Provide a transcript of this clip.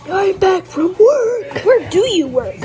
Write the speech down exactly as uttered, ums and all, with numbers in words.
I'm back from work. Where do you work?